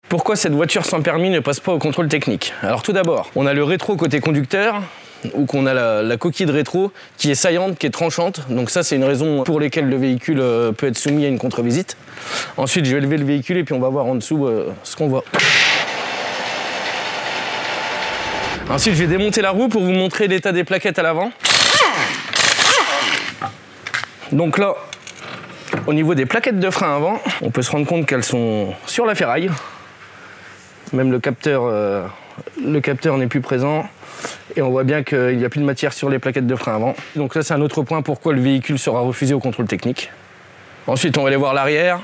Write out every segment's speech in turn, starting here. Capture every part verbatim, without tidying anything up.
Pourquoi cette voiture sans permis ne passe pas au contrôle technique? Alors tout d'abord, on a le rétro côté conducteur, ou qu'on a la, la coquille de rétro qui est saillante, qui est tranchante. Donc ça, c'est une raison pour laquelle le véhicule euh, peut être soumis à une contre-visite. Ensuite, je vais lever le véhicule et puis on va voir en dessous euh, ce qu'on voit. Ensuite, je vais démonter la roue pour vous montrer l'état des plaquettes à l'avant. Donc là, au niveau des plaquettes de frein avant, on peut se rendre compte qu'elles sont sur la ferraille. Même le capteur, euh, le capteur n'est plus présent. Et on voit bien qu'il n'y a plus de matière sur les plaquettes de frein avant. Donc là, c'est un autre point pourquoi le véhicule sera refusé au contrôle technique. Ensuite, on va aller voir l'arrière.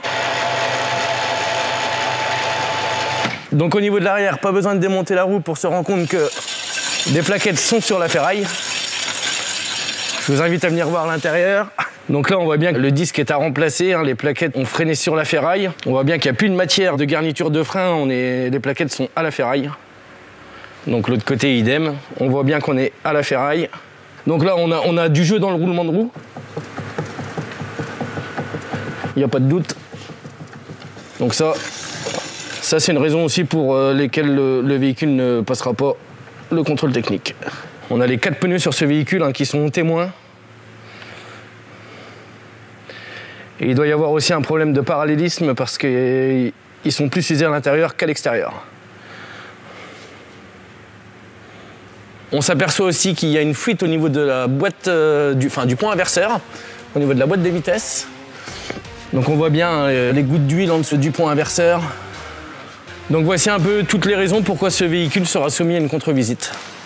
Donc au niveau de l'arrière, pas besoin de démonter la roue pour se rendre compte que des plaquettes sont sur la ferraille. Je vous invite à venir voir l'intérieur. Donc là, on voit bien que le disque est à remplacer, hein, les plaquettes ont freiné sur la ferraille. On voit bien qu'il n'y a plus de matière de garniture de frein, on est... les plaquettes sont à la ferraille. Donc l'autre côté, idem. On voit bien qu'on est à la ferraille. Donc là, on a, on a du jeu dans le roulement de roue. Il n'y a pas de doute. Donc ça, ça c'est une raison aussi pour euh, lesquelles le, le véhicule ne passera pas le contrôle technique. On a les quatre pneus sur ce véhicule hein, qui sont témoins. Et il doit y avoir aussi un problème de parallélisme parce qu'ils sont plus usés à l'intérieur qu'à l'extérieur. On s'aperçoit aussi qu'il y a une fuite au niveau de la boîte, euh, du, enfin, du point inverseur, au niveau de la boîte des vitesses. Donc on voit bien euh, les gouttes d'huile en dessous du point inverseur. Donc voici un peu toutes les raisons pourquoi ce véhicule sera soumis à une contre-visite.